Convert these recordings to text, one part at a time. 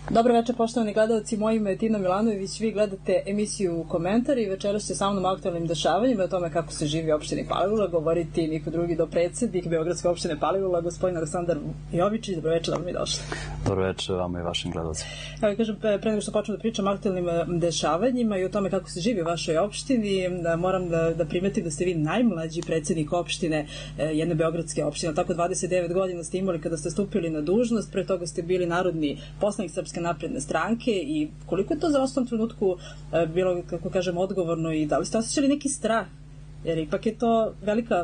Dobro večer, poštovani gledalci, moje ime je Tina Milanović, vi gledate emisiju Komentar i večeras će sa mnom aktualnim dešavanjima o tome kako se živi u opštini Palilula govoriti niko drugi do predsjednik Beogradske opštine Palilula, gospodin Aleksandar Jovičić. Dobro večer, dobro mi došli. Dobro večer vama i vašim gledalcima. Evo, kažem, pre nego što počnem da pričam o aktualnim dešavanjima i o tome kako se živi u vašoj opštini, moram da primetim da ste vi najmlađi predsjednik opštine jedne beogradske opštine, tako 29 godina ste imali kada ste stupili na dužnost, pre toga ste bili narodni poslanik Srpske napredne stranke i koliko je to za vas u tom trenutku bilo, kako kažem, odgovorno i da li ste osjećali neki strah? Jer ipak je to velika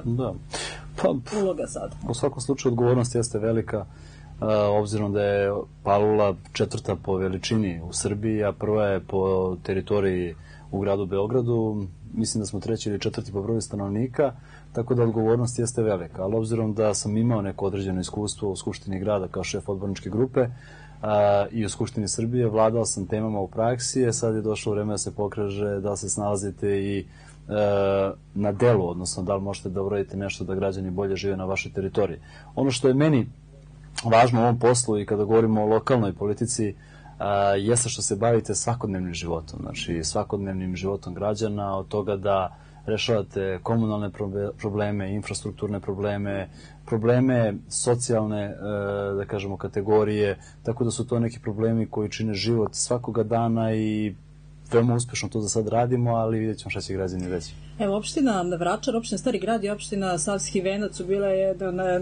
uloga sad. U svakom slučaju odgovornost jeste velika, obzirom da je Palilula četvrta po veličini u Srbiji, a prva je po teritoriji u gradu Beogradu. Mislim da smo treći ili četvrti po broju stanovnika, tako da odgovornost jeste velika. Ali obzirom da sam imao neko određeno iskustvo u Skupštini grada kao šef odborničke grupe, i u Skupštini Srbije, vladao sam temama u praksi, sad je došlo vreme da se pokaže da se snalazite i na delu, odnosno da li možete da uradite nešto da građani bolje žive na vašoj teritoriji. Ono što je meni važno u ovom poslu i kada govorimo o lokalnoj politici, jeste što se bavite svakodnevnim životom, znači svakodnevnim životom građana, od toga da rešavate komunalne probleme, infrastrukturne probleme socijalne, da kažemo, kategorije, tako da su to neki problemi koji čine život svakoga dana i veoma uspešno to za sad radimo, ali vidjet ćemo šta će građani reći. Evo, opština Vračar, opština Stari grad i opština Savski Venac su bile jedna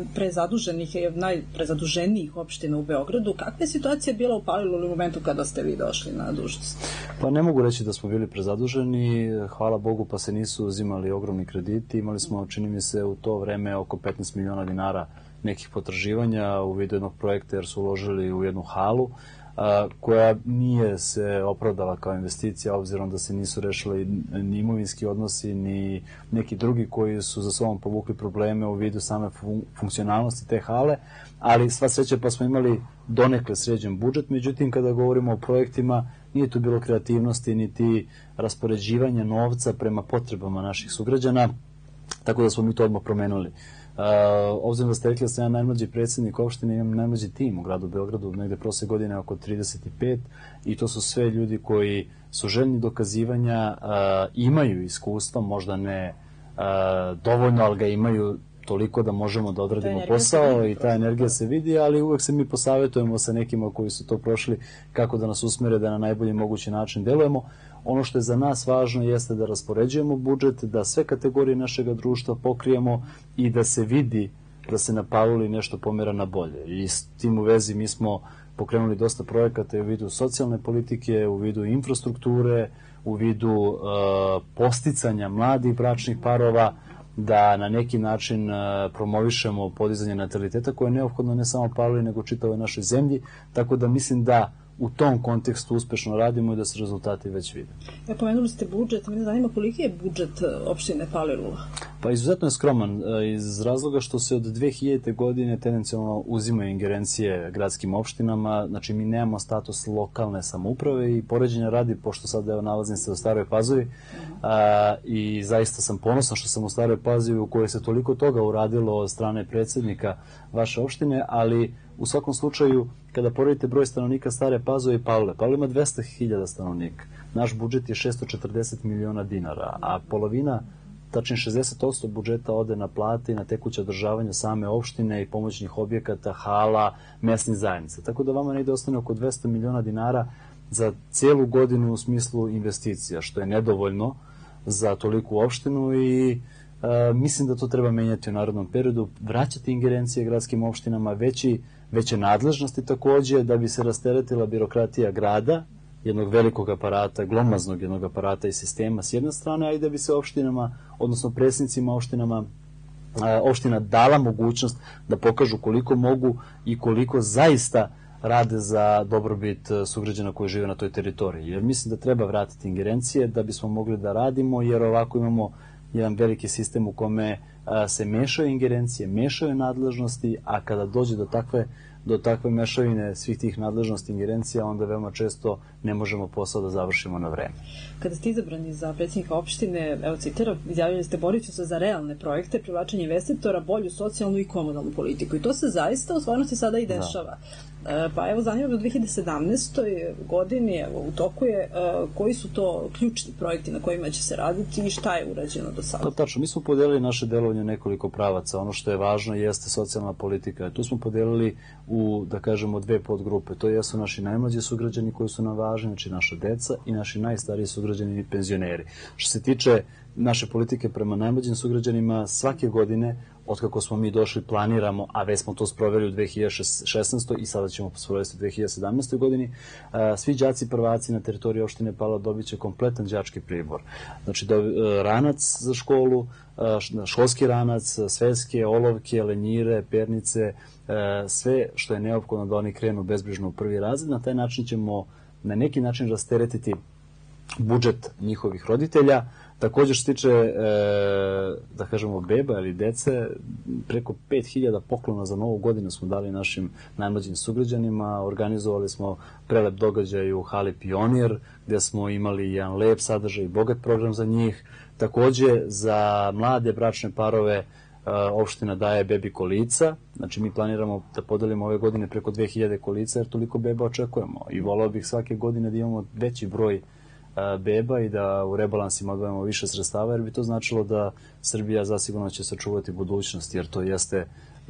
najprezaduženijih opština u Beogradu. Kakva je situacija bila u Paliluli u momentu kada ste vi došli na dužnost? Pa ne mogu reći da smo bili prezaduženi, hvala Bogu pa se nisu uzimali ogromni krediti, imali smo, čini mi se, u to vreme oko 15 miliona dinara nekih potraživanja u vidu jednog projekta jer su uložili u jednu halu, koja nije se opravdala kao investicija, obzirom da se nisu rešili ni imovinski odnosi, ni neki drugi koji su za sobom povukli probleme u vidu same funkcionalnosti te hale, ali sva sreća pa smo imali donekle sređen budžet, međutim kada govorimo o projektima nije tu bilo kreativnosti niti raspoređivanja novca prema potrebama naših sugrađana, tako da smo mi to odmah promenuli. Obzirom da ste rekli da sam ja najmlađi predsjednik opštine, imam najmlađi tim u gradu Beogradu, negde prosek godine oko 35 i to su sve ljudi koji su željni dokazivanja, imaju iskustva, možda ne dovoljno, ali ga imaju toliko da možemo da odradimo posao i ta energija se vidi, ali uvek se mi posavetujemo sa nekima koji su to prošli kako da nas usmere da na najbolji mogući način delujemo. Ono što je za nas važno jeste da raspoređujemo budžet, da sve kategorije našeg društva pokrijemo i da se vidi da se na Paliluli nešto pomera na bolje. I s tim u vezi mi smo pokrenuli dosta projekata u vidu socijalne politike, u vidu infrastrukture, u vidu podsticanja mladih bračnih parova, da na neki način promovišemo podizanje nataliteta koje je neophodno ne samo Paliluli nego čitavoj našoj zemlji, tako da mislim da u tom kontekstu uspešno radimo i da se rezultati već vide. Pomenuli ste budžet, mene zanima koliki je budžet opštine Palilula? Pa izuzetno je skroman iz razloga što se od 2000. godine tendencijalno uzimaju ingerencije gradskim opštinama, znači mi nemamo status lokalne samouprave i poređenja radi, pošto sad evo nalazim se u Staroj Pazovi i zaista sam ponosan što sam u Staroj Pazovi u kojoj se toliko toga uradilo od strane predsjednika vaše opštine, ali u svakom slučaju, kada poredite broj stanovnika Stare Pazove i Palilule, Palilula ima 200.000 stanovnika. Naš budžet je 640 miliona dinara, a polovina, tačnije 60% budžeta ode na plate i na tekuće održavanje same opštine i pomoćnih objekata, hala, mesnih zajednica. Tako da vama negde ostane oko 200 miliona dinara za cijelu godinu u smislu investicija, što je nedovoljno za toliku opštinu i mislim da to treba menjati u narednom periodu, vraćati ingerencije gradskim opštinama, veće nadležnosti takođe, da bi se rasteretila birokratija grada, jednog velikog aparata, glomaznog jednog aparata i sistema s jedne strane, a i da bi se opštinama, odnosno predsjednicima opština dala mogućnost da pokažu koliko mogu i koliko zaista rade za dobrobit sugrađana koji žive na toj teritoriji. Jer mislim da treba vratiti ingerencije da bismo mogli da radimo, jer ovako imamo jedan veliki sistem u kome se mešaju ingerencije, mešaju nadležnosti, a kada dođe do takve mešavine svih tih nadležnosti ingerencija, onda veoma često ne možemo posao da završimo na vreme. Kada ste izabrani za predsjednika opštine, evo citiram, izjavili ste borit ću se za realne projekte, privlačenje investitora, bolju socijalnu i komunalnu politiku. I to se zaista u stvarnosti sada i dešava. Pa evo zanima me u 2017. godini, evo u toku je, koji su to ključni projekti na kojima će se raditi i šta je urađeno do sada? Pa tačno, mi smo podelili naše delovanje u nekoliko pravaca. Ono što je važno jeste socijalna politika. Tu smo podelili u, da kažemo, dve podgrupe. To jesu naši najmlađi sugrađani koji su nam važni, znači naša deca i naši najstariji sugrađani i penzioneri. Što se tiče naše politike prema najmlađim sugrađanima, svake godine, otkako smo mi došli, planiramo, a već smo to sproveli u 2016. i sada ćemo sprovesti u 2017. godini, svi đaci prvaci na teritoriji opštine Pala dobit će kompletan đački pribor. Znači, ranac za školu, školski ranac, sveske, olovke, lenjire, pernice, sve što je neophodno da oni krenu bezbrižno u prvi razred. Na taj način ćemo na neki način rasteretiti budžet njihovih roditelja. Također što se tiče, da kažemo, beba ili dece, preko 5000 poklona za novu godinu smo dali našim najmlađim sugrađanima. Organizovali smo prelep događaj u hali Pionir, gde smo imali jedan lep sadržaj i bogat program za njih. Također za mlade bračne parove opština daje bebi kolica. Znači mi planiramo da podelimo ove godine preko 2000 kolica, jer toliko beba očekujemo. I volao bih svake godine da imamo veći broj beba i da u rebalansima odvojamo više sredstava, jer bi to značilo da Srbija zasigurno će sačuvati budućnost, jer to jeste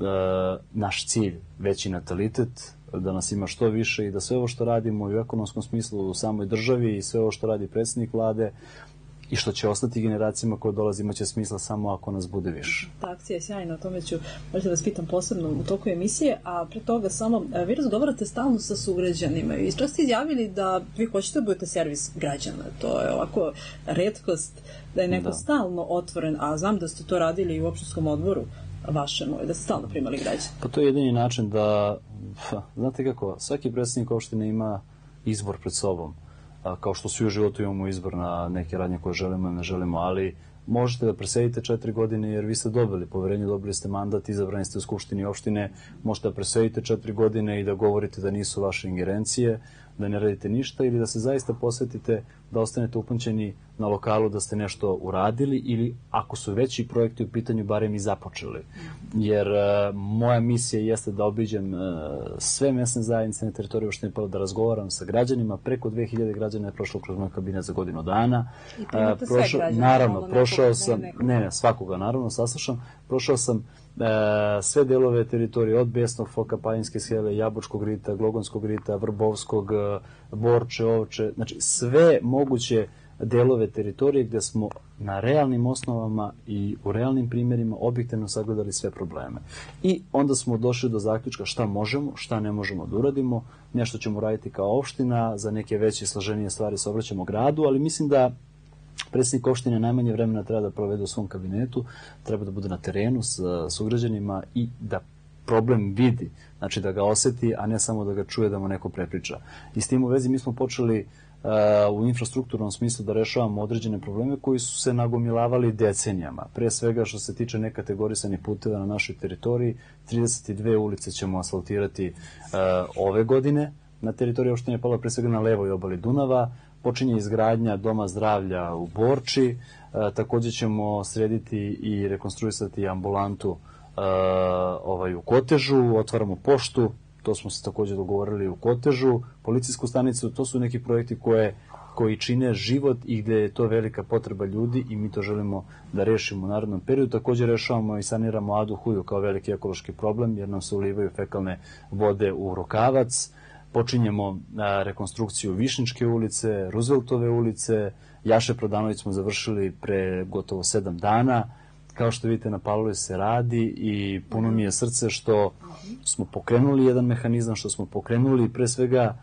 naš cilj, veći natalitet, da nas ima što više i da sve ovo što radimo i u ekonomskom smislu u samoj državi i sve ovo što radi predsjednik vlade i što će ostati generacijama koje dolazi imaće smisla samo ako nas bude više. Ta akcija je sjajna, o tome ću možda vas pitam posebno u toku emisije, a pre toga samo, vi razgovarate stalno sa sugrađanima i čak ste izjavili da vi hoćete da budete servis građana. To je ovako retkost da je neko stalno otvoren, a znam da ste to radili i u opštinskom odboru vašem, da ste stalno primali građane. Pa to je jedini način da, znate kako, svaki predsjednik opštine ima izbor pred sobom. Kao što svi u životu imamo izbor na neke radnje koje želimo i ne želimo, ali možete da presedite 4 godine jer vi ste dobili poverenje, dobili ste mandat, izabrani ste u skupštini opštine, možete da presedite 4 godine i da govorite da nisu vaše ingerencije, da ne radite ništa ili da se zaista posvetite da ostanete upunćeni na lokalu da ste nešto uradili ili ako su veći projekti u pitanju barem i započeli. Jer moja misija jeste da obiđem sve mesne zajednice na teritoriju opštine Pala, da razgovaram sa građanima, preko 2000 građana je prošlo kroz moj kabinet za godinu dana. I primate sve građane? Naravno, prošao sam, ne, svakoga naravno saslušam, prošao sam sve delove teritorije, od Besnog Foka, Pajinske skele, Jabučkog rita, Glogonskog rita, Vrbovskog, Borče, Ovče, znači sve moguće delove teritorije gde smo na realnim osnovama i u realnim primjerima objektivno sagledali sve probleme. I onda smo došli do zaključka šta možemo, šta ne možemo da uradimo, nešto ćemo raditi kao opština, za neke veće i složenije stvari se obraćamo gradu, ali mislim da predsjednik opštine najmanje vremena treba da provede u svom kabinetu, treba da bude na terenu sa sugrađanima i da problem vidi, znači da ga oseti, a ne samo da ga čuje, da mu neko prepriča. I s tim u vezi mi smo počeli u infrastrukturnom smislu da rešavamo određene probleme koji su se nagomilavali decenijama. Pre svega što se tiče nekategorisanih puteva na našoj teritoriji, 32 ulice ćemo asfaltirati ove godine na teritoriji opštine Pala, pre svega na levoj obali Dunava. Počinje izgradnja Doma zdravlja u Borči, također ćemo srediti i rekonstruisati ambulantu u Kotežu, otvaramo poštu, to smo se također dogovorili u Kotežu, policijsku stanicu, to su neki projekti koji čine život i gde je to velika potreba ljudi i mi to želimo da rešimo u narednom periodu. Također rešavamo i saniramo Adu Huju kao veliki ekološki problem jer nam se ulivaju fekalne vode u Rokavac. Počinjemo rekonstrukciju Višnjičke ulice, Rooseveltove ulice, Jaše Prodanović smo završili pre gotovo 7 dana. Kao što vidite, na Pavlovoj se radi i puno mi je srce što smo pokrenuli jedan mehanizam, što smo pokrenuli pre svega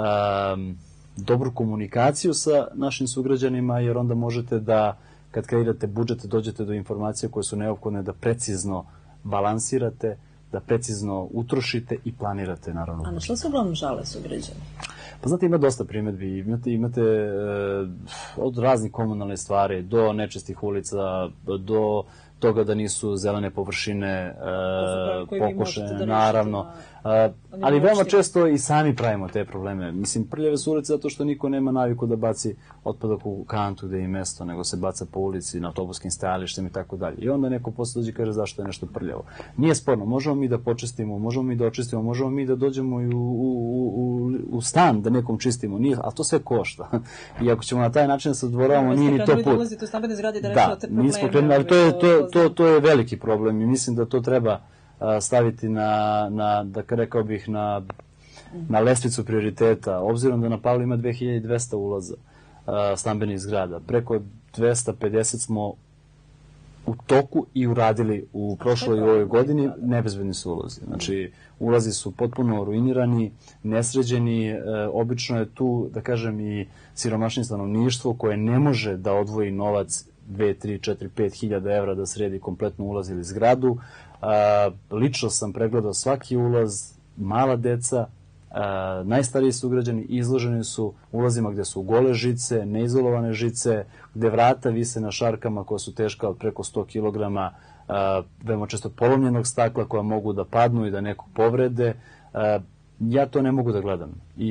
dobru komunikaciju sa našim sugrađanima, jer onda možete da, kad kreirate budžet, dođete do informacija koje su neophodne da precizno balansirate, da precizno utrošite i planirate, naravno. A na što se uglavnom žale sugrađani? Pa znate, ima dosta primjedbi. Imate od raznih komunalne stvari, do nečistih ulica, do toga da nisu zelene površine pokušene, naravno. Ali veoma često i sami pravimo te probleme. Mislim, prljave su ulice zato što niko nema naviku da baci otpadak u kantu gde je mesto, nego se baca po ulici, na autobuskim stajalištima i tako dalje. I onda neko posle dođe i kaže zašto je nešto prljavo. Nije sporno, možemo mi da počistimo, možemo mi da očistimo, možemo mi da dođemo i u stan da nekom čistimo, ali to sve košta. I ako ćemo na taj način da se odvoravamo, nije ni to put. Da, nismo krenuli, ali to je veliki problem i mislim da to treba staviti da rekao bih, na lestvicu prioriteta, obzirom da na Pavlu ima 2200 ulaza stambenih zgrada. Preko 250 smo u toku i uradili u prošloj i ovoj godini, nebezbedni su ulazi. Znači, ulazi su potpuno ruinirani, nesređeni, obično je tu, da kažem, i siromašnije stanovništvo koje ne može da odvoji novac 2, 3, 4, 5 hiljada evra da sredi kompletno ulaz ili zgradu. Lično sam pregledao svaki ulaz, mala deca, najstariji sugrađani izloženi su ulazima gde su gole žice, neizolovane žice, gde vrata vise na šarkama koja su teška od preko 100 kg, veoma često polomljenog stakla koja mogu da padnu i da nekog povrede. Ja to ne mogu da gledam. I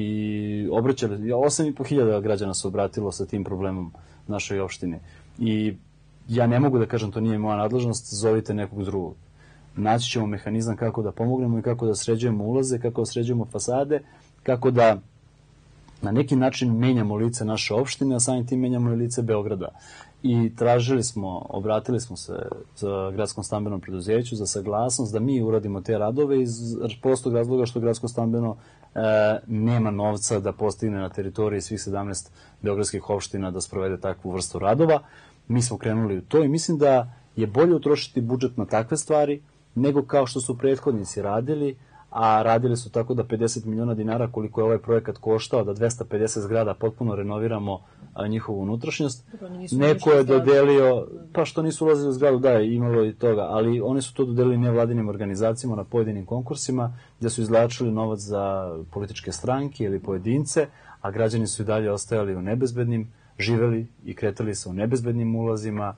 8.500 građana se obratilo sa tim problemom našoj opštini. I ja ne mogu da kažem to nije moja nadležnost, zovite nekog drugog. Naći ćemo mehanizam kako da pomognemo i kako da sređujemo ulaze, kako da sređujemo fasade, kako da na neki način menjamo lice naše opštine, a samim tim menjamo i lice Beograda. I obratili smo se za gradskom stambenom preduzeću za saglasnost da mi uradimo te radove iz prostog razloga što gradsko stambeno nema novca da postigne na teritoriji svih 17 beogradskih opština da sprovede takvu vrstu radova. Mi smo krenuli u to i mislim da je bolje utrošiti budžet na takve stvari nego kao što su prethodnici radili, a radili su tako da 50 miliona dinara koliko je ovaj projekat koštao, da 250 zgrada potpuno renoviramo njihovu unutrašnjost. Neko je dodelio, pa što nisu ulazili u zgradu, da je imalo i toga, ali oni su to dodelili nevladinim organizacijama na pojedinim konkursima, gde su izvlačili novac za političke stranke ili pojedince, a građani su i dalje ostajali u nebezbednim, živeli i kretali se u nebezbednim ulazima,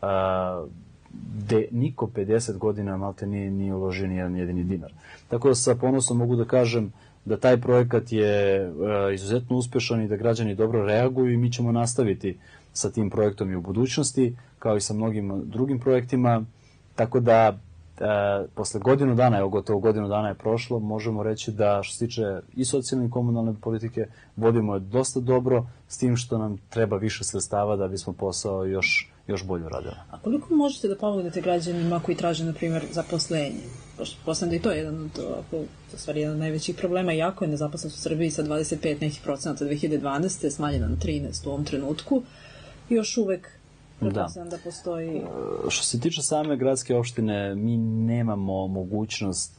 gde niko 50 godina malte nije uložio ni jedan jedini dinar. Tako da sa ponosom mogu da kažem da taj projekat je izuzetno uspešan i da građani dobro reaguju i mi ćemo nastaviti sa tim projektom i u budućnosti, kao i sa mnogim drugim projektima. Tako da posle godinu dana, gotovo godinu dana je prošlo, možemo reći da što se tiče i socijalne i komunalne politike vodimo je dosta dobro, s tim što nam treba više sredstava da bismo posao još bolje uradili. A koliko možete da pomognete građanima koji traže, na primjer, zaposlenje? Pošto da i to je jedan od najvećih problema, jako je nezaposlenost u Srbiji sa 25 nekih procenata 2012. smanjena na 13 u ovom trenutku i još uvek da postoji. Što se tiče same gradske opštine, mi nemamo mogućnost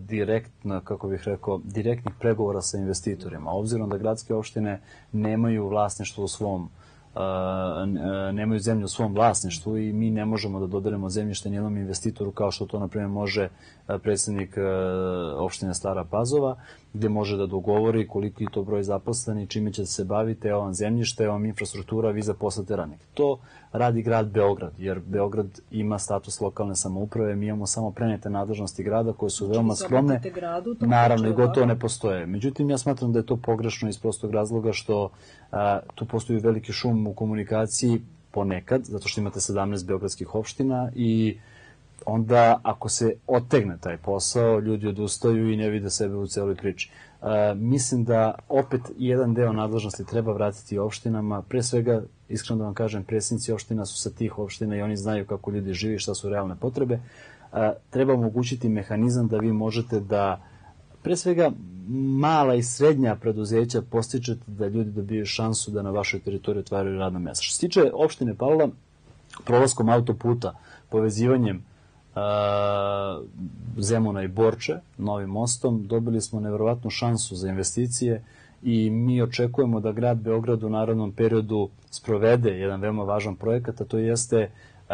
direktnih pregovora sa investitorima. Obzirom da gradske opštine nemaju vlasništvo u svom nemaju zemlju u svom vlasništvu i mi ne možemo da dodelimo zemljište nijednom investitoru kao što to, na primjer, može predsednik opštine Stara Pazova, gde može da dogovori koliko je to broj zaposleni, čime će se baviti, evo vam zemljište, evo vam infrastruktura, vi zaposlite radnike. To radi grad Beograd, jer Beograd ima status lokalne samouprave, mi imamo samo prenete nadležnosti grada koje su veoma skromne, naravno i gotovo ne postoje. Međutim, ja smatram da je to pogrešno iz prostog razloga što tu postoji veliki šum u komunikaciji ponekad, zato što imate 17 beogradskih opština i onda ako se otegne taj posao, ljudi odustaju i ne vide sebe u celoj priči. Mislim da opet jedan deo nadležnosti treba vratiti opštinama, pre svega, iskreno da vam kažem, predsjednici opština su sa tih opština i oni znaju kako ljudi žive i šta su realne potrebe. Treba omogućiti mehanizam da vi možete da, pre svega, mala i srednja preduzeća postičete da ljudi dobiju šansu da na vašoj teritoriji otvaraju radna mesta. Što se tiče opštine Palila, prolaskom autoputa, povezivanjem Zemuna i Borče, novim mostom, dobili smo neverovatnu šansu za investicije i mi očekujemo da grad Beograd u narednom periodu sprovede jedan veoma važan projekat, a to jeste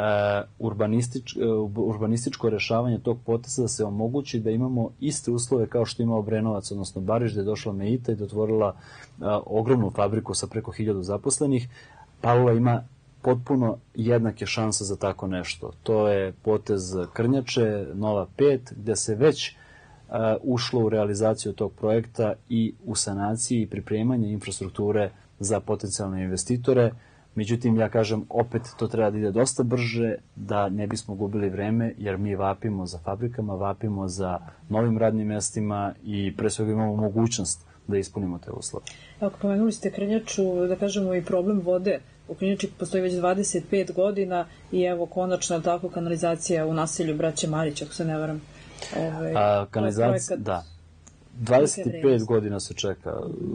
urbanističko rešavanje tog poteza, da se omogući da imamo iste uslove kao što ima Obrenovac, odnosno Bariš, gde je došla Meita i da otvorila ogromnu fabriku sa preko 1000 zaposlenih. Palila ima potpuno jednake šanse za tako nešto. To je potez Krnjače, Nova 5, gde se već ušlo u realizaciju tog projekta i u sanaciji i pripremanje infrastrukture za potencijalne investitore. Međutim, ja kažem, opet to treba da ide dosta brže, da ne bismo gubili vreme, jer mi vapimo za fabrikama, vapimo za novim radnim mestima i pre svega imamo mogućnost da ispunimo te uslove. Evo, pomenuli ste Krnjaču, da kažemo i problem vode. U Krnjači postoji već 25 godina i evo konačno je tako kanalizacija u naselju Braće Marić, ako se ne varam. Kanalizacija, da. 25 godina se čeka.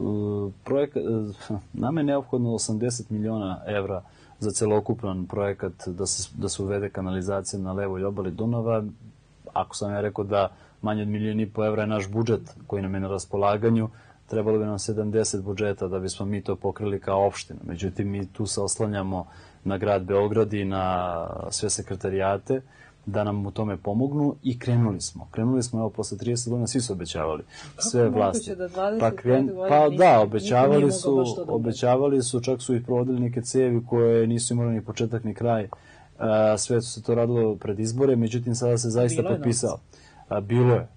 Nama je neophodno 80 miliona evra za celokupan projekat da se uvede kanalizacija na levoj obali Dunava. Ako sam ja rekao da manje od 1,5 miliona evra je naš budžet koji nam je na raspolaganju, trebalo bi nam 70 budžeta da bismo mi to pokrili kao opština. Međutim, mi tu se oslanjamo na grad Beograd i na sve sekretarijate da nam u tome pomognu i krenuli smo. Krenuli smo, evo, posle 30 godina svi su obećavali. Sve vlasti. Pa da, obećavali su, čak su ih provodili neke cevi koje nisu imali ni početak ni kraj. Sve su se to radilo pred izbore, međutim sada se zaista potpisao. Bilo je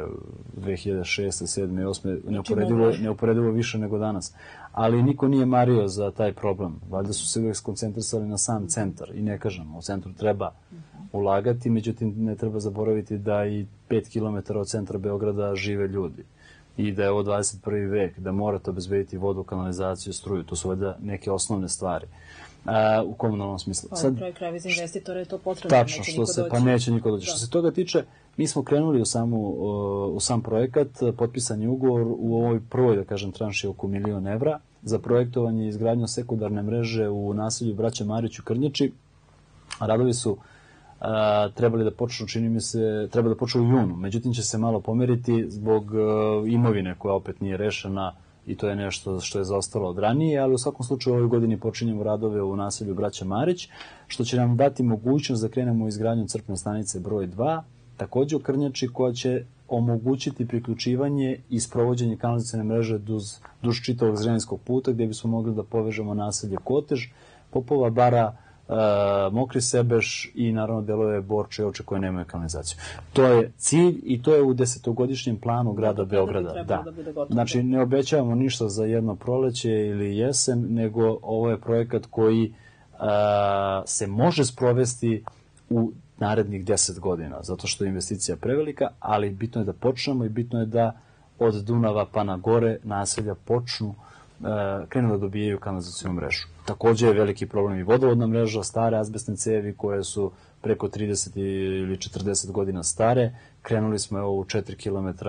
2006. 2007. 2008. Neuporedivo više nego danas. Ali niko nije mario za taj problem. Valjda su se uvijek skoncentrisali na sam centar. I ne kažem, u centru treba ulagati, međutim ne treba zaboraviti da i 5 km od centra Beograda žive ljudi. I da je ovo 21. vek, da morate obezbediti vodu, kanalizaciju, struju. To su valjda neke osnovne stvari. U komunalnom smislu. Sad, kraj krajeva iz investitora je to potrebno. Tačno, neće niko doći. Što se toga tiče, mi smo krenuli u sam projekat, potpisan je ugovor u ovoj prvoj, da kažem, tranši oko 1 milion evra za projektovanje i izgradnju sekundarne mreže u naselju Braća Marić u Krnjači. Radovi su trebali da počnu, čini mi se, treba da počnu u junu, međutim će se malo pomeriti zbog imovine koja opet nije rešena i to je nešto što je zaostalo od ranije, ali u svakom slučaju u ovoj godini počinjemo radove u naselju Braća Marić, što će nam dati mogućnost da krenemo u izgradnju crpne stanice broj 2, takođe u Krnjači, koja će omogućiti priključivanje i sprovođenje kanalizacione mreže duž čitavog Zrenjanskog puta, gde bismo mogli da povežemo naselje Kotež, Popova Bara, Mokri Sebeš i naravno delove Borče i Ovče koje nemaju kanalizaciju. To je cilj i to je u 10-godišnjem planu grada Beograda. Da. Znači, ne obećavamo ništa za jedno proleće ili jesen, nego ovo je projekat koji se može sprovesti u narednih 10 godina, zato što je investicija prevelika, ali bitno je da počnemo i bitno je da od Dunava pa na gore naselja krenu da dobijaju kanalizacijonu mrežu. Takođe je veliki problem i vodovodna mreža, stare azbestne cevi koje su preko 30 ili 40 godina stare. Krenuli smo u 4 km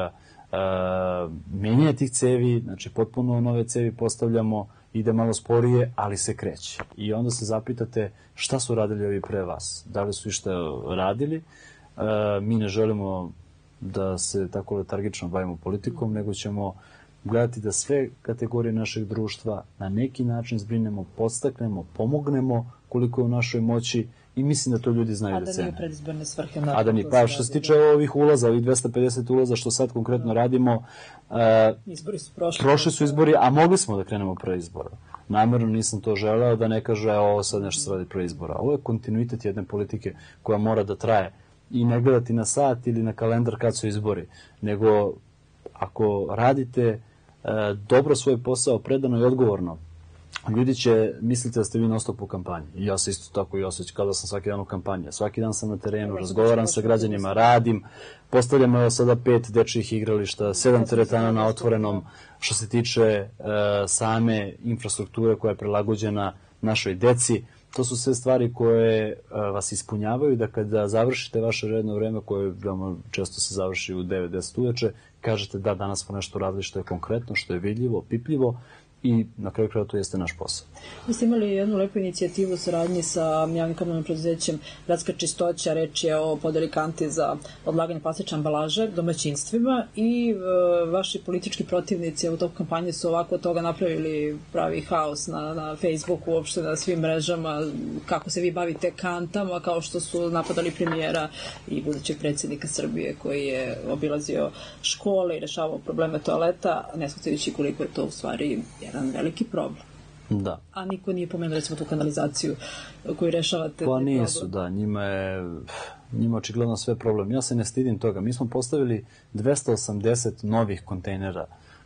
menjanja tih cevi, znači potpuno nove cevi postavljamo, ide malo sporije, ali se kreće. I onda se zapitate šta su radili ovi pre vas? Da li su išta radili? Mi ne želimo da se tako letargično bavimo politikom, nego ćemo gledati da sve kategorije našeg društva na neki način zbrinemo, podstaknemo, pomognemo koliko je u našoj moći i mislim da to ljudi znaju da cene. A da nije predizborne svrhe. Pa što se tiče ovih ulaza, ovih 250 ulaza što sad konkretno radimo, izbori su prošli su izbori, a mogli smo da krenemo pre izbora. Namerno nisam to želeo da ne kaže ovo sad nešto se radi pre izbora. Ovo je kontinuitet jedne politike koja mora da traje i ne gledati na sat ili na kalendar kad su izbori, nego ako radite dobro svoj posao, predano i odgovorno, ljudi će misliti da ste vi non-stop u kampanji. I ja se isto tako i osjećam kada sam svaki dan u kampanji. Svaki dan sam na terenu, razgovaram sa građanima, radim, postavljamo evo sada 5 dečjih igrališta, 7 teretana na otvorenom, što se tiče same infrastrukture koja je prilagođena našoj deci. To su sve stvari koje vas ispunjavaju da kada završite vaše redno vreme, koje često se završi u 9-10 uveče, kažete da danas smo nešto radili što je konkretno, što je vidljivo, opipljivo i na kraju kraja to jeste naš posao. Vi ste imali jednu lepu inicijativu u saradnji sa javnim komunalnim preduzećem Gradska čistoća, reč je o podeli kanti za odlaganje plastične ambalaže domaćinstvima i vaši politički protivnici u toku kampanje su ovako od toga napravili pravi haos na Facebooku, uopšte na svim mrežama, kako se vi bavite kantama, kao što su napadali premijera i budućeg predsjednika Srbije koji je obilazio škole i rešavao probleme toaleta, ne shvatajući koliko je to u stvari jedan veliki problem. Da. A niko nije pomenuo recimo tu kanalizaciju koju rešavate? Pa nisu, da, njima očigledno sve problem. Ja se ne stidim toga. Mi smo postavili 280 novih kontejnera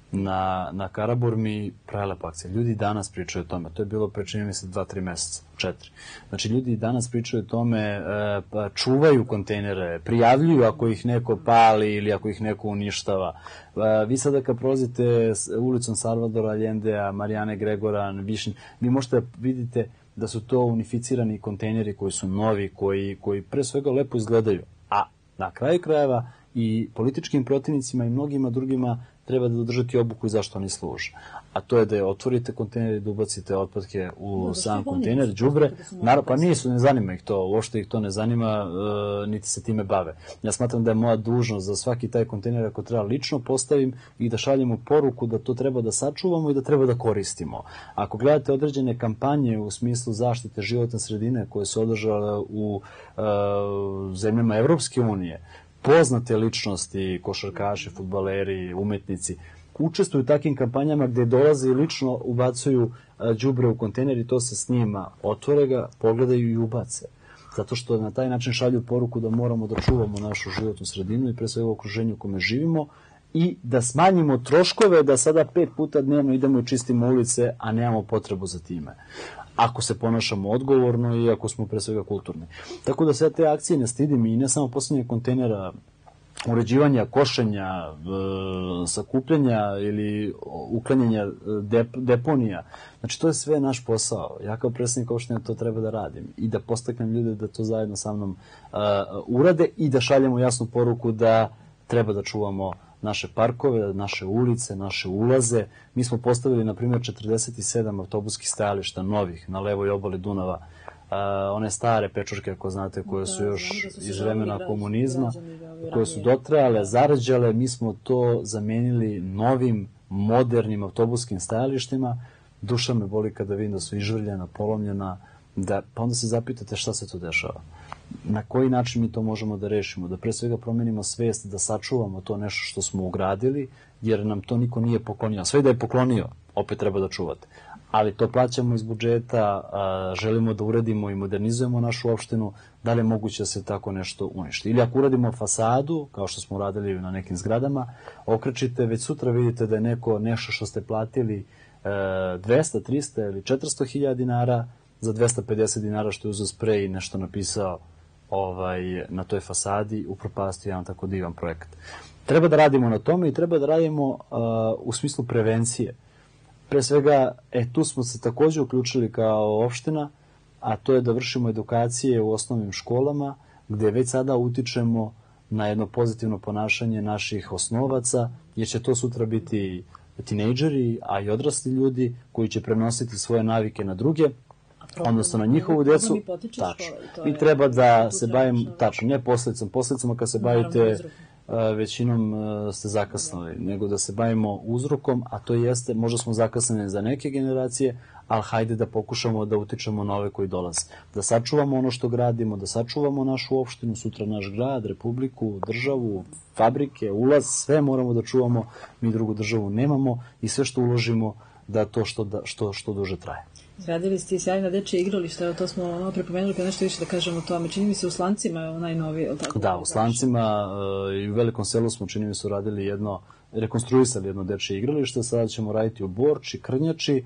na Karaburmi, prelepa akcija. Ljudi danas pričaju o tome. To je bilo pre, čini mi se, 2-3 meseca, 4. Znači, ljudi danas pričaju o tome, čuvaju kontejnere, prijavljuju ako ih neko pali ili ako ih neko uništava. Vi sada kad prolazite ulicom Salvadora Allendea, Marijane Gregoran, Višnj, vi možete da vidite da su to unificirani kontejneri koji su novi, koji pre svega lepo izgledaju. A na kraju krajeva i političkim protivnicima i mnogima drugima treba da dodržati obuku i zašto oni služe. A to je da otvorite kontejner i da ubacite otpadke u sam kontejner, đubre. Pa nisu, ne zanima ih to, uopšte ih to ne zanima, niti se time bave. Ja smatram da je moja dužnost za svaki taj kontejner ako treba lično postavim i da šaljemo poruku da to treba da sačuvamo i da treba da koristimo. Ako gledate određene kampanje u smislu zaštite životne sredine koje su održale u zemljama Evropske unije, poznate ličnosti, košarkaši, fudbaleri, umetnici, učestvuju u takvim kampanjama gde dolaze i lično ubacuju đubre u kontejner i to se snima. Otvore ga, pogledaju i ubace. Zato što na taj način šalju poruku da moramo da čuvamo našu životnu sredinu i pre svega okruženju u kome živimo i da smanjimo troškove da sada 5 puta dnevno idemo i čistimo ulice, a nemamo potrebu za time. Ako se ponašamo odgovorno i ako smo pre svega kulturni. Tako da sve te akcije ne stidim i ne samo postavljanje kontejnera, uređivanja, košenja, sakupljanja ili uklanjanja deponija. Znači, to je sve naš posao. Ja kao predsednik opštine to treba da radim i da podstaknem ljude da to zajedno sa mnom urade i da šaljemo jasnu poruku da treba da čuvamo naše parkove, naše ulice, naše ulaze. Mi smo postavili, na primjer, 47 autobuskih stajališta novih na levoj obali Dunava. One stare pečurke, ako znate, koje su još iz vremena komunizma, koje su dotrajale, zarađale, mi smo to zamenili novim, modernim autobuskim stajalištima. Duša me boli kada vidim da su izžvrljena, polomljena, pa onda se zapitate šta se tu dešava. Na koji način mi to možemo da rešimo? Da pre svega promenimo svest, da sačuvamo to nešto što smo ugradili, jer nam to niko nije poklonio. Sve da je poklonio, opet treba da čuvate. Ali to plaćamo iz budžeta, želimo da uradimo i modernizujemo našu opštinu, da li je moguće da se tako nešto uništi. Ili ako uradimo fasadu, kao što smo uradili na nekim zgradama, okrećite, već sutra vidite da je neko nešto što ste platili 200, 300 ili 400 hiljada dinara, za 250 dinara što je uzeo sprej i nešto napisao na toj fasadi, upropastio jedan tako divan projekat. Treba da radimo na tome i treba da radimo u smislu prevencije. Pre svega, tu smo se takođe uključili kao opština, a to je da vršimo edukacije u osnovnim školama, gde već sada utičemo na jedno pozitivno ponašanje naših osnovaca, jer će to sutra biti tinejdžeri, a i odrasli ljudi koji će prenositi svoje navike na druge, odnosno na njihovu decu. Mi treba da se bavimo, tačno, ne posledicama kad se bavite većinom ste zakasnili, nego da se bavimo uzrokom, a to jeste, možda smo zakasnili za neke generacije, ali hajde da pokušamo da utičemo na ove koji dolaze. Da sačuvamo ono što gradimo, da sačuvamo našu opštinu, sutra naš grad, republiku, državu, fabrike, ulaz, sve moramo da čuvamo, mi drugu državu nemamo i sve što uložimo da to što duže traje. Izgradili ste i sjajna dečje igrališta, to smo malo prepomenuli, pa nešto više da kažemo o tome. Čini mi se u Slancima je najnovije, ili tako? Da, u Slancima i u Velikom Selu smo, čini mi se, rekonstruisali jedno dečje igralište, sada ćemo raditi u Borči, Krnjači,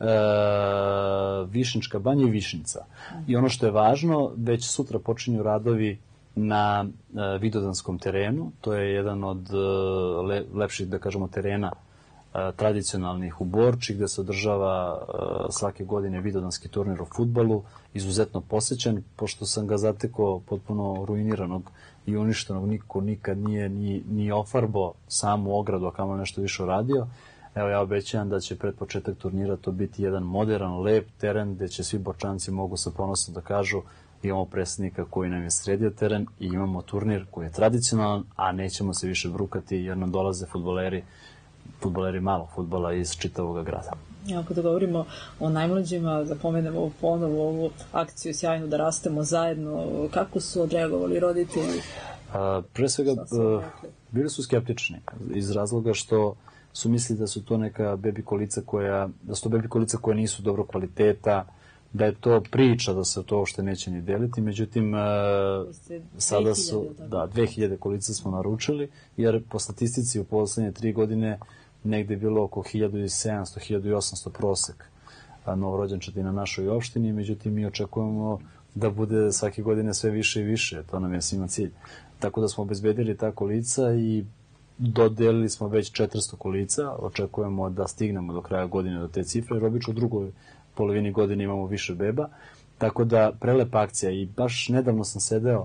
Višnjička banja i Višnjica. I ono što je važno, već sutra počinju radovi na Vidodanskom terenu, to je jedan od lepših, da kažemo, terena tradicionalnih u Borči, gde se održava svake godine Vidodanski turnir u fudbalu, izuzetno posećen, pošto sam ga zatekao potpuno ruiniranog i uništenog, niko nikad nije ni ofarbao samu ogradu, a kamo nešto više uradio. Evo, ja obećavam da će pred početak turnira to biti jedan modern, lep teren, gde će svi Borčanci mogu sa ponosom da kažu imamo predsednika koji nam je sredio teren i imamo turnir koji je tradicionalan, a nećemo se više brukati jer nam dolaze fudbaleri malog fudbala iz čitavog grada. Ako da govorimo o najmlađima, da pomenemo ponovo ovu akciju Sjajno da rastemo zajedno, kako su odreagovali roditelji? Pre svega, bili su skeptični iz razloga što su mislili da su to neka bebi kolica da su to bebi kolica koja nisu dobro kvaliteta, da je to priča, da se to uopšte neće ni deliti, međutim sada su 2000 kolica smo naručili, jer po statistici u poslednje 3 godine negde je bilo oko 1700-1800 prosek novorođenčadi na našoj opštini, međutim mi očekujemo da bude svake godine sve više i više, to nam je svima cilj. Tako da smo obezbedili ta kolica i dodelili smo već 400 kolica, očekujemo da stignemo do kraja godine do te cifre, jer obično u drugoj polovini godine imamo više beba, tako da prelepa akcija i baš nedavno sam sedeo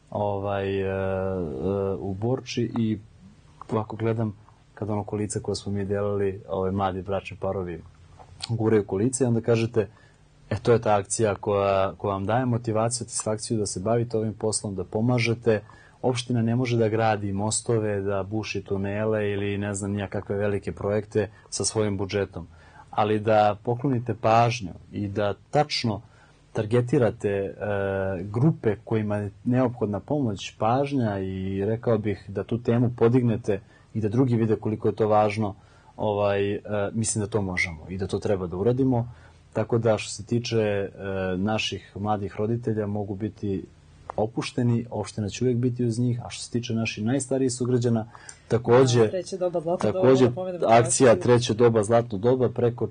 u Borči i ovako gledam kada ono kolica koje smo mi delali, mladi bračni parovi guraju kolice i onda kažete to je ta akcija koja vam daje motivaciju, satisfakciju da se bavite ovim poslom, da pomažete. Opština ne može da gradi mostove, da buši tunele ili ne znam nijakakve velike projekte sa svojim budžetom, ali da poklonite pažnju i da tačno targetirate grupe kojima je neophodna pomoć, pažnja i rekao bih da tu temu podignete i da drugi vide koliko je to važno, mislim da to možemo i da to treba da uradimo. Tako da što se tiče naših mladih roditelja mogu biti opušteni, opština će uvijek biti uz njih, a što se tiče naših najstarijih sugrađana, takođe akcija Treće doba zlatno doba, preko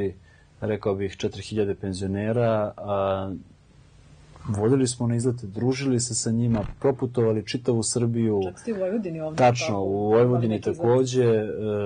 4000 penzionera, vodili smo na izlete, družili se sa njima, proputovali čitavu Srbiju. Čak ste u Vojvodini ovdje. Tačno, u Vojvodini takođe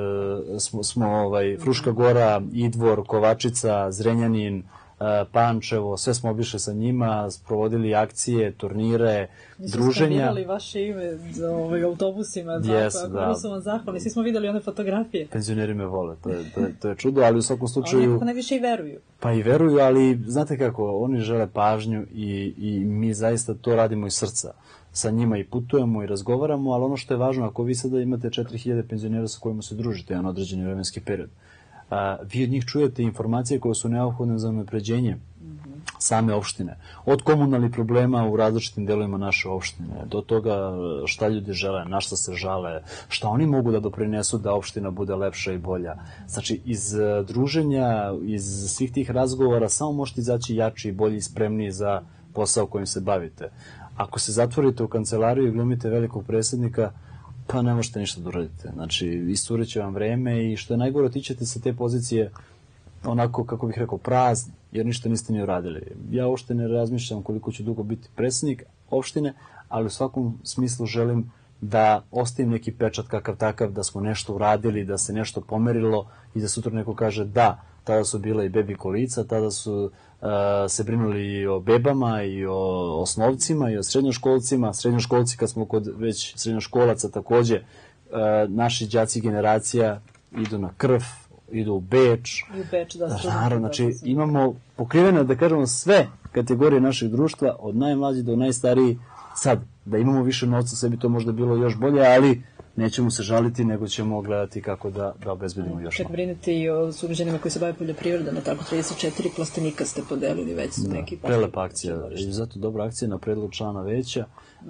smo Fruška Gora, Idvor, Kovačica, Zrenjanin, Pančevo, sve smo obišli sa njima, provodili akcije, turnire, druženja. Mi smo skandirali vaše ime za autobusima, kako su vam zahvalni, svi smo videli one fotografije. Penzioneri me vole, to je čudo, ali u svakom slučaju... Oni nekako najviše i veruju. Pa i veruju, ali znate kako, oni žele pažnju i mi zaista to radimo iz srca. Sa njima i putujemo i razgovaramo, ali ono što je važno, ako vi sada imate 4000 penzionera sa kojima se družite jedan određeni vremenski period, vi od njih čujete informacije koje su neophodne za unapređenje same opštine. Od komunalnih problema u različitim delovima naše opštine, do toga šta ljudi žele, na šta se žale, šta oni mogu da doprinesu da opština bude lepša i bolja. Znači, iz druženja, iz svih tih razgovora samo možete izaći jači, bolji i spremniji za posao kojim se bavite. Ako se zatvorite u kancelariju i glumite velikog predsjednika, pa ne možete ništa da uradite. Znači, isturit će vam vreme i što je najgore, otićete sa te pozicije onako, kako bih rekao, prazni, jer ništa niste ni uradili. Ja uopšte ne razmišljam koliko ću dugo biti predsjednik opštine, ali u svakom smislu želim da ostavim neki pečat kakav takav, da smo nešto uradili, da se nešto pomerilo i da sutra neko kaže da, tada su bila i bebi kolica, tada su se brinuli i o bebama i o osnovcima i o srednjoškolcima. Srednjoškolci, kad smo kod već srednjoškolaca, takođe naši đaci generacija idu na krv, idu u Beč. I u Beč, da. Naravno, znači imamo pokrivene, da kažemo, sve kategorije našeg društva, od najmlađih do najstarijih. Sad, da imamo više novca, sve bi to možda bilo još bolje, ali nećemo se žaliti, nego ćemo gledati kako da obezbedimo još novca. Kad brinete i o sugrađanima koji se bave poljoprivredom, tako 34 plastenika ste podelili već su neki... Prelepa akcija, zato dobra akcija na predlog člana veća.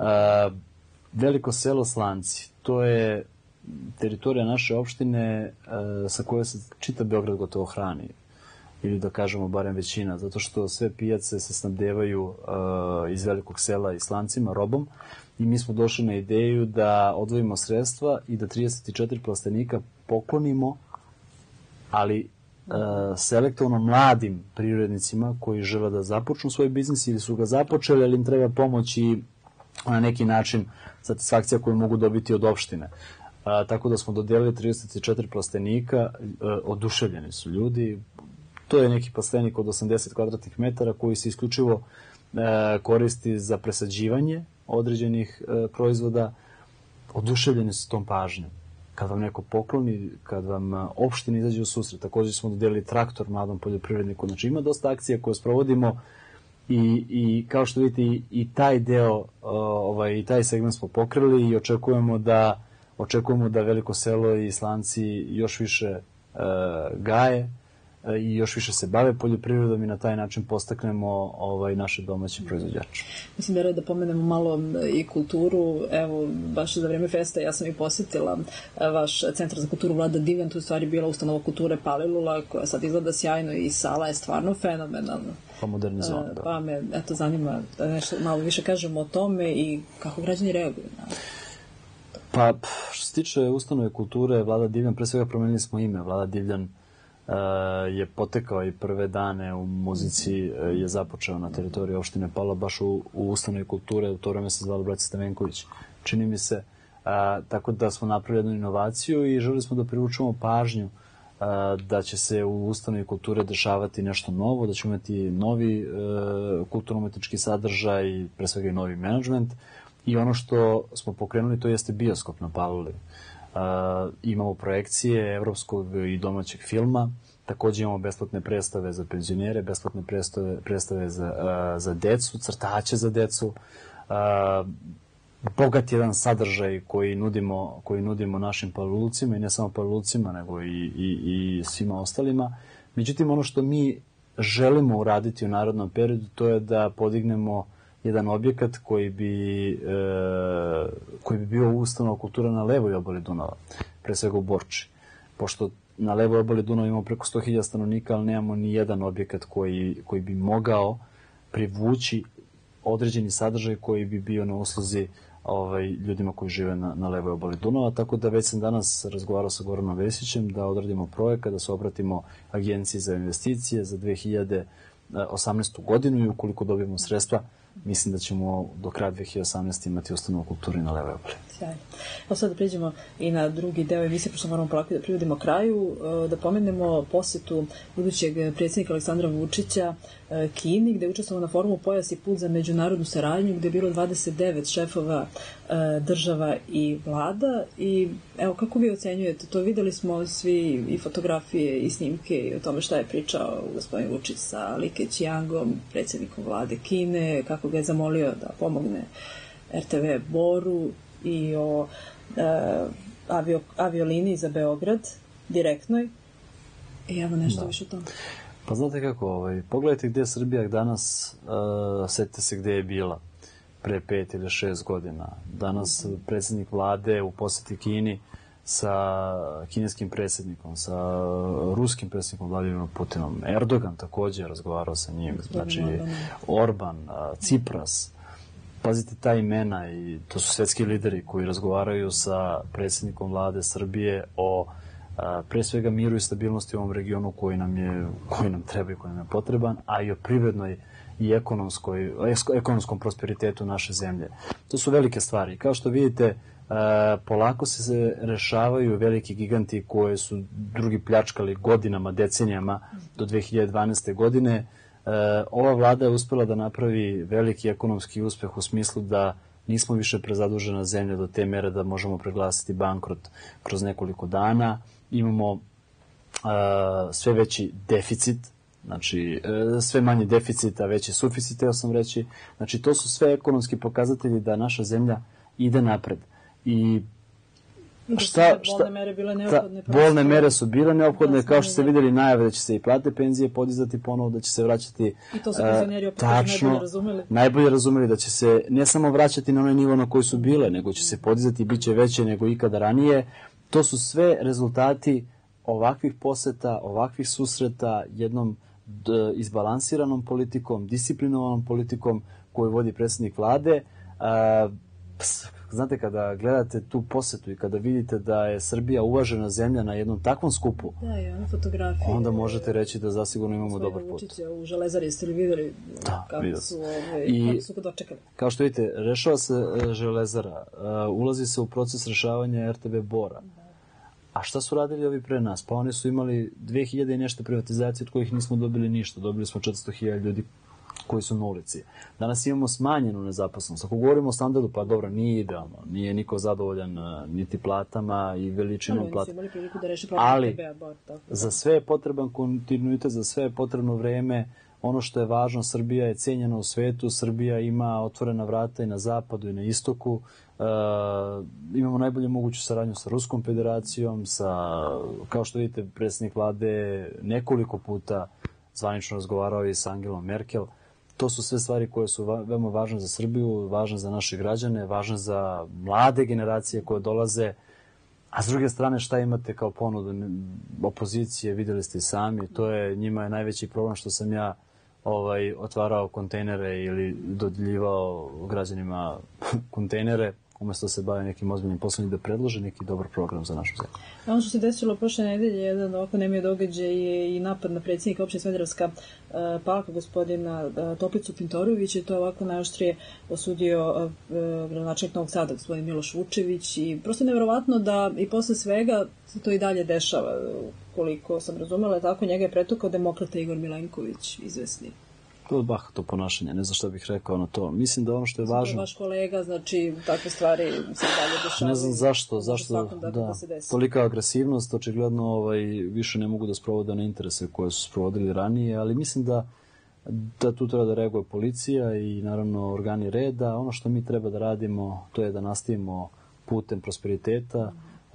Veliko selo Slanci, to je teritorija naše opštine sa kojoj se čita Beograd gotovo hrani, ili da kažemo barem većina, zato što sve pijace se snabdevaju iz velikog sela i Slancima, robom, i mi smo došli na ideju da odvojimo sredstva i da 34 plastenika poklonimo, ali selektovno mladim privrednicima koji žele da započnu svoj biznis ili su ga započeli, ali im treba pomoć i na neki način satisfakcija koju mogu dobiti od opštine. Tako da smo dodelili 34 plastenika, oduševljeni su ljudi. To je neki plastenik od 80 kvadratnih metara koji se isključivo koristi za presađivanje određenih proizvoda. Oduševljeni su tom pažnjom. Kad vam neko pokloni, kad vam opština izađe u susret, također smo dodelili traktor mladom poljoprivredniku. Znači ima dosta akcija koje sprovodimo i kao što vidite i taj deo, i taj segment smo pokrili i očekujemo da Veliko selo i Slanci još više gaje i još više se bave poljoprivredom i na taj način postaknemo naše domaće proizvođače. Mislim da je red da pomenemo malo i kulturu. Evo, baš za vreme festa ja sam i posjetila vaš centar za kulturu Vlada Divljan, tu je stvari bila ustanova kulture Palilula, koja sad izgleda sjajno i sala je stvarno fenomenalna. Pa modernizovana, da. Pa me, eto, zanima da nešto malo više kažemo o tome i kako građani reaguju na to. Pa, što se tiče ustanove kulture Vlada Divljan, pre svega promenili smo ime. Vlada Divljan je potekao i prve dane u muzici je započeo na teritoriji opštine Palilula, baš u ustanovi kulture, u to vreme se zvalo Braća Stavenković, čini mi se. Tako da smo napravili jednu inovaciju i želeli smo da privučemo pažnju da će se u ustanovi kulture dešavati nešto novo, da ćemo imati novi kulturno-umetnički sadržaj, pre svega i novi menadžment. I ono što smo pokrenuli, to jeste bioskop na Paliluli. Imamo projekcije evropskog i domaćeg filma, takođe imamo besplatne predstave za penzionere, besplatne predstave za decu, crtaće za decu, bogat jedan sadržaj koji nudimo našim Palilulcima i ne samo Palilulcima, nego i svima ostalima. Međutim, ono što mi želimo uraditi u narednom periodu, to je da podignemo jedan objekat koji bi bio ustanova kultura na levoj obali Dunava, pre svega u Borči. Pošto na levoj obali Dunava imamo preko 100.000 stanovnika, ali nemamo ni jedan objekat koji bi mogao privući određeni sadržaj koji bi bio na usluzi ljudima koji žive na levoj obali Dunava, tako da već sam danas razgovarao sa Goranom Vesićem da odradimo projekat, da se obratimo Agenciji za investicije za 2018. godinu i ukoliko dobijemo sredstva, mislim da ćemo do kraja 2018. imati ustanovu kulturi na levoj obali. Sjajno. Evo sad da priđemo i na drugi deo emisije, pošto moramo polako da privodimo kraju, da pomenemo posetu budućeg predsjednika Aleksandra Vučića Kini, gde je učestvovao na forumu Pojas i put za međunarodnu saradnju, gde je bilo 29 šefova država i vlada. I evo, kako vi ocenjujete to? Videli smo svi i fotografije i snimke i o tome šta je pričao gospodin Vučić sa Li Keqiangom, predsjednikom vlade Kine, kako ga je zamolio da pomogne RTV Boru i o avioliniji za Beograd, direktnoj. I evo nešto više o tome. Pa znate kako, pogledajte gde je Srbija danas, setite se gde je bila pre 5 ili 6 godina. Danas predsjednik vlade u poseti Kini sa kineskim predsjednikom, sa ruskim predsjednikom Vladimirom Putinom. Erdogan takođe je razgovarao sa njim, znači Orban, Cipras. Pazite ta imena i to su svetski lideri koji razgovaraju sa predsjednikom vlade Srbije o pre svega miru i stabilnosti u ovom regionu koji nam treba i koji nam je potreban, a i o privrednoj i ekonomskom prosperitetu naše zemlje. To su velike stvari. Kao što vidite, polako se rešavaju veliki giganti koje su drugi pljačkali godinama, decenijama do 2012. godine. Ova vlada je uspela da napravi veliki ekonomski uspeh u smislu da nismo više prezadužena zemlja do te mere da možemo preglasiti bankrot kroz nekoliko dana. Imamo sve veći deficit, znači sve manje deficita, veći suficit, teo sam reći. Znači to su sve ekonomski pokazatelji da naša zemlja ide napred. I bolne mere su bile neophodne, kao što ste videli najave da će se i plate penzije podizati ponovo, da će se vraćati i to su penzioneri opet najbolje razumeli da će se ne samo vraćati na onaj nivo na koji su bile, nego će se podizati i bit će veće nego ikada ranije. To su sve rezultati ovakvih poseta, ovakvih susreta, jednom izbalansiranom politikom, disciplinovanom politikom koju vodi predsjednik vlade. Znate, kada gledate tu posetu i kada vidite da je Srbija uvažena zemlja na jednom takvom skupu, onda možete reći da zasigurno imamo dobar put. Vučića u Železari, jeste li videli kako su dočekali? Kao što vidite, rešava se Železara, ulazi se u proces rešavanja RTV Bora. A šta su radili ovi pre nas? Pa oni su imali 2000 i nešto privatizacije od kojih nismo dobili ništa. Dobili smo 400.000 ljudi koji su na ulici. Danas imamo smanjenu nezaposlenost. Ako govorimo o standardu, pa dobro, nije idealno. Nije niko zadovoljan niti platama i veličinom plata. Ali za sve je potreban kontinuitet, za sve je potrebno vreme. ono što je važno, Srbija je cijenjena u svetu, Srbija ima otvorena vrata i na zapadu i na istoku, imamo najbolje moguću saradnju sa Ruskom federacijom, kao što vidite, predsjednik vlade nekoliko puta zvanično razgovarao i sa Angelom Merkel. To su sve stvari koje su veoma važne za Srbiju, važne za naše građane, važne za mlade generacije koje dolaze. A s druge strane, šta imate kao ponudu opozicije, videli ste i sami, njima je najveći problem što sam ja otvarao kontejnere ili dodeljivao građanima kontejnere, umesto da se bave nekim ozbiljnim poslom i da predlože neki dobar program za našu zemlju. Ono što se desilo prošle nedelje, jedan ovako nemio događaj je i napad na predsjednika opštine Smederevska Palanka, gospodina Toplicu Pintorovića, i to ovako najoštrije osudio gradonačelnik Novog Sada, gospodin Miloš Vučević, i prosto je nevjerovatno da i posle svega se to i dalje dešava. Koliko sam razumela, tako njega je pretukao demokrata Igor Milenković, izvesni. To je bahato ponašanje, ne znam šta bih rekao na to. Mislim da ono što je važno... Vaš kolega, znači, takve stvari se dalje dešavaju. Ne znam zašto, da, tolika agresivnost, očigledno više ne mogu da sprovode one interese koje su sprovodili ranije, ali mislim da tu treba da reaguje policija i naravno organi reda. Ono što mi treba da radimo, to je da nastavimo putem prosperiteta,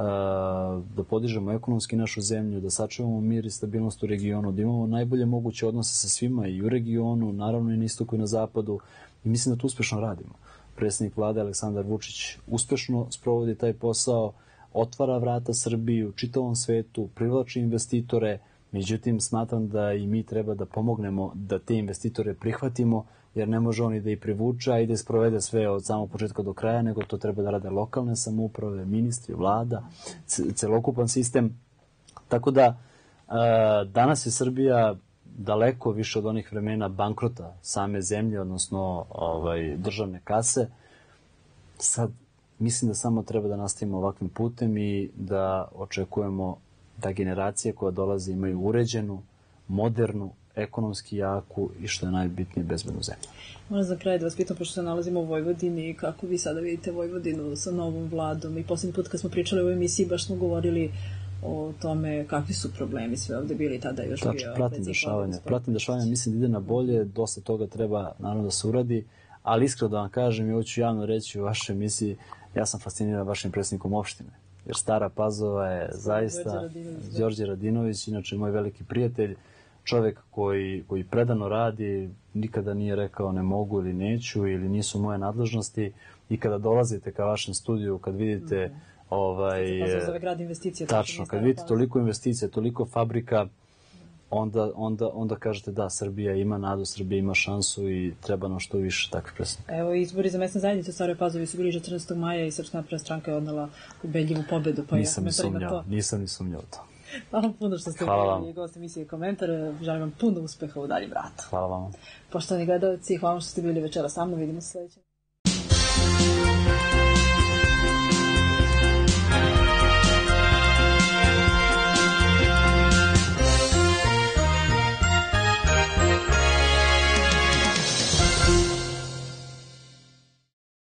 da podižemo ekonomski našu zemlju, da sačuvamo mir i stabilnost u regionu, da imamo najbolje moguće odnose sa svima i u regionu, naravno i na istoku i na zapadu, i mislim da to uspešno radimo. Predsjednik vlade Aleksandar Vučić uspešno sprovodi taj posao, otvara vrata Srbiji u čitavom svetu, privlači investitore, međutim smatram da i mi treba da pomognemo da te investitore prihvatimo, jer ne može on i da ih privuča i da sprovede sve od samog početka do kraja, nego to treba da rade lokalne samouprave, ministri, vlada, celokupan sistem. Tako da danas je Srbija daleko više od onih vremena bankrota same zemlje, odnosno državne kase. Sad mislim da samo treba da nastavimo ovakvim putem i da očekujemo da generacije koja dolaze imaju uređenu, modernu, ekonomski jaku i što je najbitnije bezbednu zemlju. Moram za kraj da vas pitam, pošto se nalazimo u Vojvodini, kako vi sada vidite Vojvodinu sa novom vladom? I poslednji put kad smo pričali o emisiji, baš smo govorili o tome kakvi su problemi sve ovde bili, tada još bio... Pratim dešavanja, mislim da ide na bolje, dosta toga treba naravno da se uradi, ali iskreno da vam kažem, i ovo ću javno reći u vašoj emisiji, ja sam fasciniran vašim predsjednikom opštine, jer Stara Pazova je zaista Đorđe Radinović, inače moj veliki prijatelj, čovek koji predano radi, nikada nije rekao ne mogu ili neću ili nisu moje nadležnosti, i kada dolazite ka vašem studiju, kad vidite tačno, kad vidite toliko investicija, toliko fabrika, onda kažete da, Srbija ima nadu, Srbija ima šansu i treba nam što više takvih predstavnika. Evo, izbori za mesne zajednice u Staroj Pazovi su bili 14. maja i Srpska napredna stranka je odnela ubedljivu pobedu. Nisam ni sumnjao to. Hvala puno što ste bili gost emisije Komentar. Želim vam puno uspeha u daljem ratu. Hvala vam. Poštovani gledalci, hvala što ste bili večera sa mnom. Vidimo se sledeće.